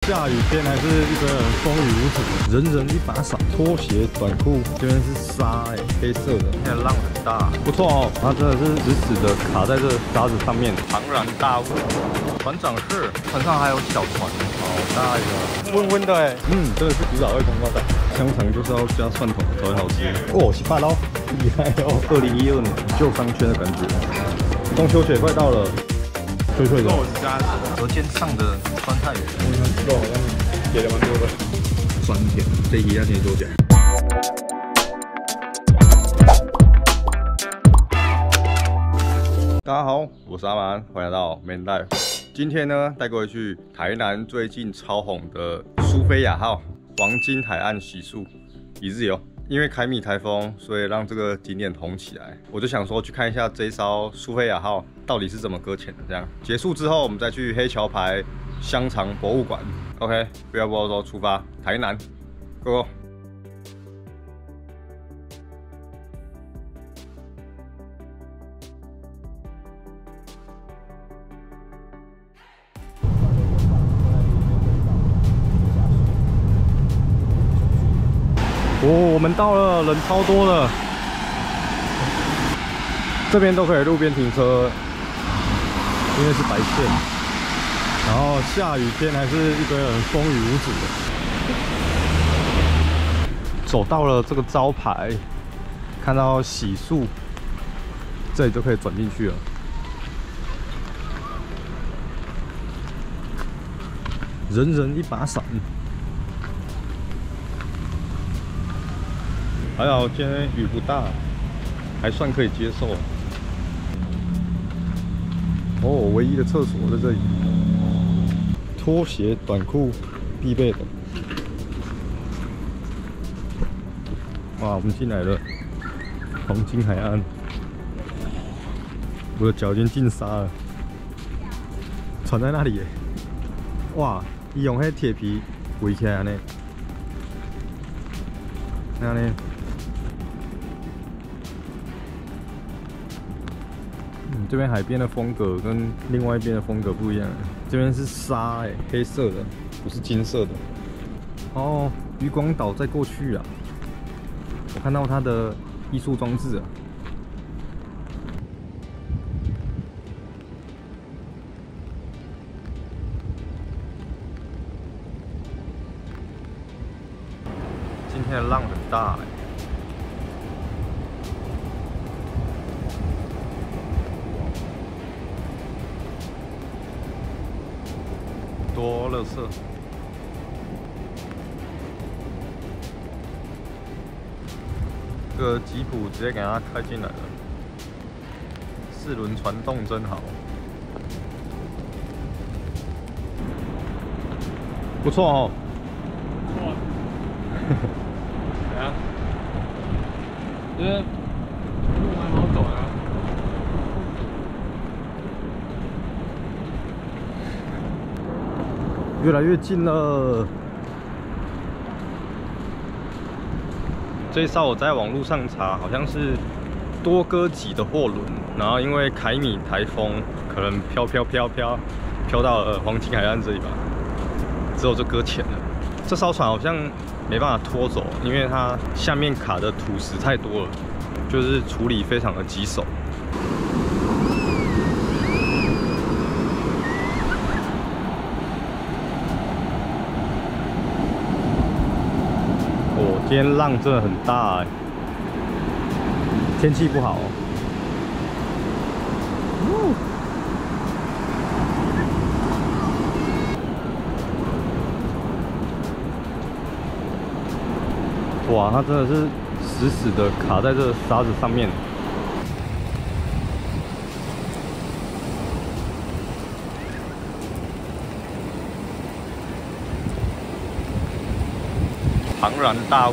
下雨天还是一堆人风雨无阻，人人一把伞，拖鞋、短裤，这边是沙黑色的，现在浪很大，不错哦，它真的是死死的卡在这沙子上面，庞然大物。船长室，船上还有小船，好大一个，温温的哎，真的是古早味冬瓜蛋，香肠就是要加蒜头才会好吃。哦，18咯，厉害哦！2012年旧商圈的感觉，中秋节快到了。脆脆的，肉加舌尖上的酸菜鱼，肉好像给的蛮多的，酸甜，这一要先多讲。大家好，我是阿蛮，欢迎来到 Man Life。今天呢，带各位去台南最近超红的苏菲亚号黄金海岸洗漱一日游。因为凯米台风，所以让这个景点红起来。我就想说去看一下这一艘苏菲亚号到底是怎么搁浅的。这样结束之后，我们再去黑桥牌香肠博物馆。OK， 不要啰嗦，出发台南 ，Go！ 哦，我们到了，人超多的，这边都可以路边停车，因为是白线。然后下雨天还是一堆人风雨无阻的。走到了这个招牌，看到洗漱，这里就可以转进去了。人人一把伞。还好今天雨不大，还算可以接受。哦，唯一的厕所在这里，拖鞋、短裤必备的。哇，我们进来了，黄金海岸。我的脚已经进沙了，船在那里耶。哇，伊用迄铁皮围起来呢，那呢？这边海边的风格跟另外一边的风格不一样，这边是沙黑色的，不是金色的。哦，渔光岛再过去啊，我看到它的艺术装置啊。今天的浪很大多垃圾！这个吉普直接给它开进来了，4轮传动真好，不错哦。 不错。怎样？就是路蛮好走啊。 越来越近了。这一艘我在网络上查，好像是多哥级的货轮，然后因为凯米台风，可能飘到了黄金海岸这里吧，之后就搁浅了。这艘船好像没办法拖走，因为它下面卡的土石太多了，就是处理非常的棘手。今天浪真的很大天气不好哇，它真的是死死的卡在这沙子上面。庞然大物。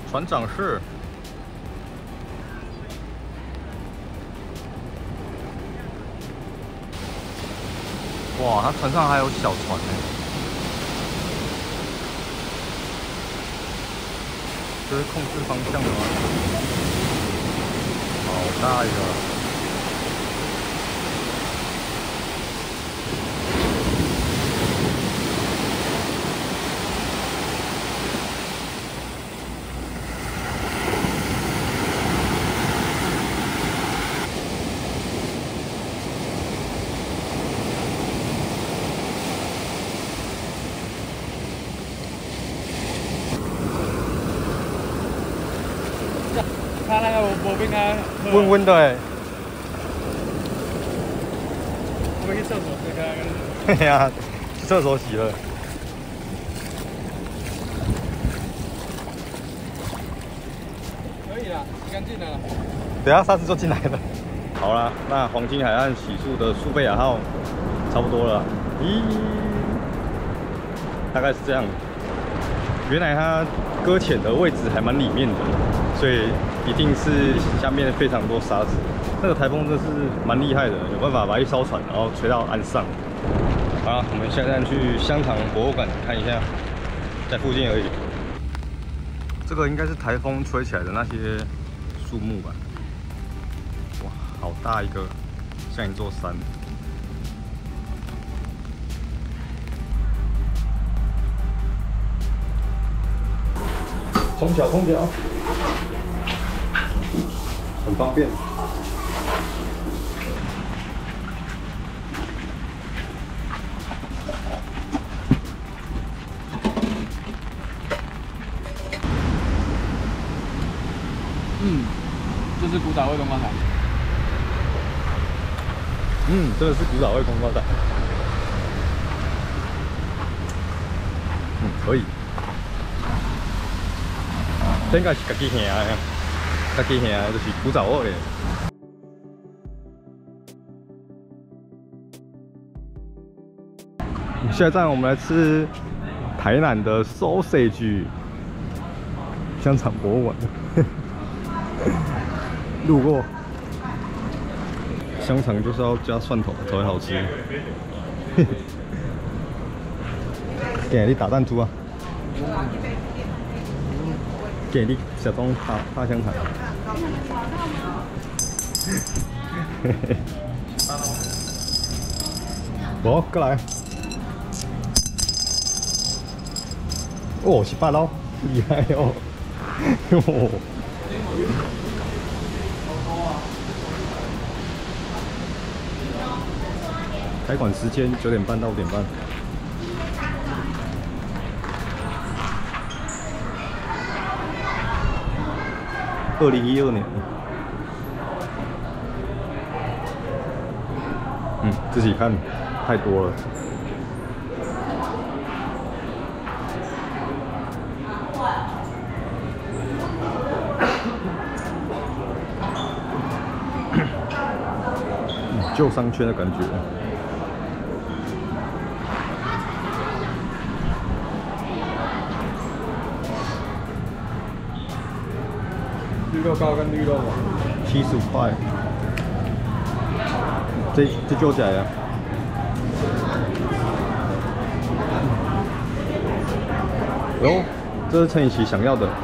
船长室。哇，它船上还有小船呢。这是控制方向的吗？好大一个！ 他那个我被他温温的哎， 我去厕所这个。 对呀，去厕所洗了。 可以了，洗干净了。 等下下次就进来了。好啦，那黄金海岸洗漱的苏菲亚号差不多了。咦，大概是这样。原来它搁浅的位置还蛮里面的，所以一定是下面非常多沙子。那个台风真的是蛮厉害的，有办法把一艘船然后吹到岸上。好，我们现在去香塘博物馆看一下，在附近而已。这个应该是台风吹起来的那些树木吧。哇，好大一个，像一座山。 空调，很方便。 这是古早味冬瓜台。 真的是古早味冬瓜台。可以。 这应该是家己兄的，家己兄的就是古早味的。下一站我们来吃台南的 sausage 香肠博物馆，路过。香肠就是要加蒜头才会好吃。给你打弹珠啊！ 给你小东大香肠。我过来。哦，18咯，厉害哦！哟。开馆时间9点半到5点半。 2012年，自己看，太多了。旧商圈的感觉。 绿豆糕跟绿豆王 75块，这就起来呀。哟，这是陈以琪想要的。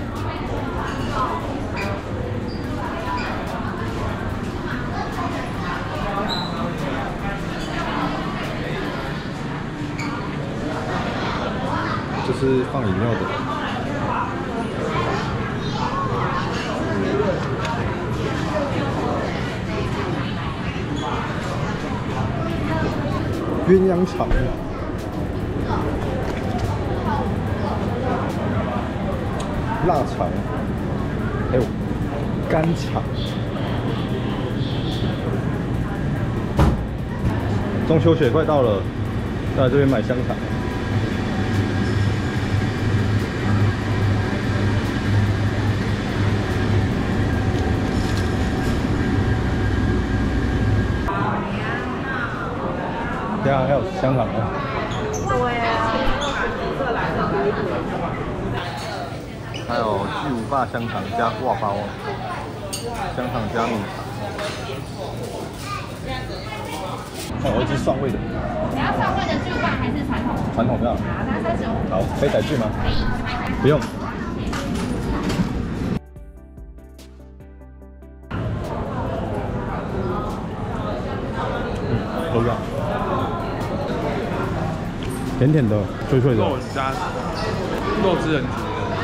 这是放饮料的。 鸳鸯肠、腊肠，还有干肠。中秋节快到了，来这边买香肠。对啊，还有香肠啊。对啊。 还有巨无霸香肠加挂包，香肠加蜜肠。我要吃蒜味的。 你要蒜味的巨无霸还是传统？ 传统的。 好，那35。 好，可以载具吗？ 可以。 不用。都这样。甜甜的，脆脆的。 肉加肉汁很足。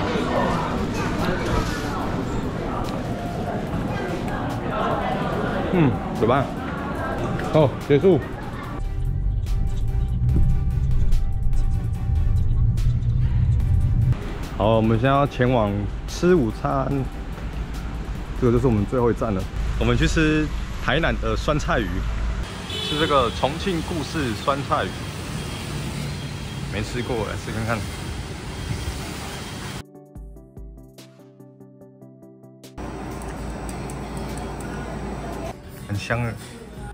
怎么办？哦，结束。好，我们现在要前往吃午餐，这个就是我们最后一站了。我们去吃台南的酸菜鱼，吃这个重庆故事酸菜鱼，没吃过，来试看看。很香的。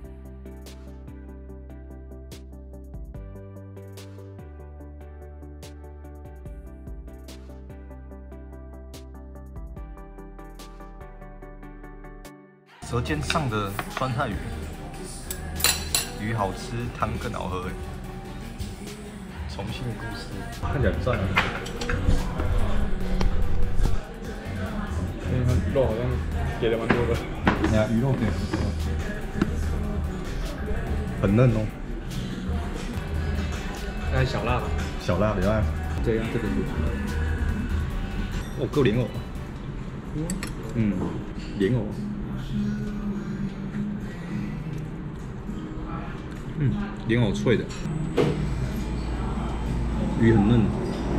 舌尖上的酸菜鱼，鱼好吃，汤更好喝哎。重庆故事看起来很赞啊。 肉好像给的蛮多的。 你看鱼肉给很多，很嫩哦。 那小辣吧？ 小辣的辣。 对啊，这个是。 哦，够莲藕。莲藕。莲藕脆的，鱼很嫩。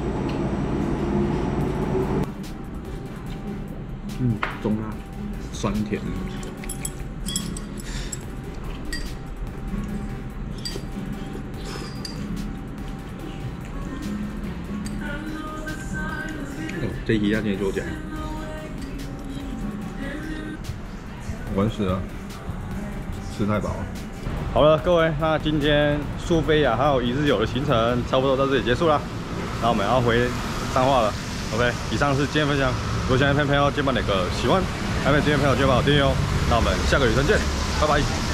中辣，酸甜。这一下今天就讲，完事了，吃太饱了。好了，各位，那今天苏菲亚还有一日游的行程差不多到这里结束了，那我们要回彰化了。OK， 以上是今天分享。如果喜欢的朋友，记得帮哪个喜欢，还没订阅的朋友记得帮我订阅哦。那我们下个旅程见，拜拜。